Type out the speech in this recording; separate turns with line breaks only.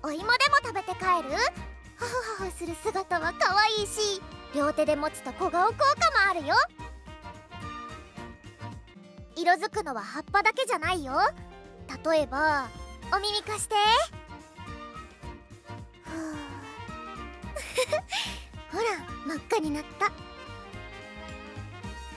お芋でも食べて帰る。ハフハフする姿は可愛いし、両手で持つと小顔効果もあるよ。色づくのは葉っぱだけじゃないよ。例えばお耳貸して。ふうほら、真っ赤になった。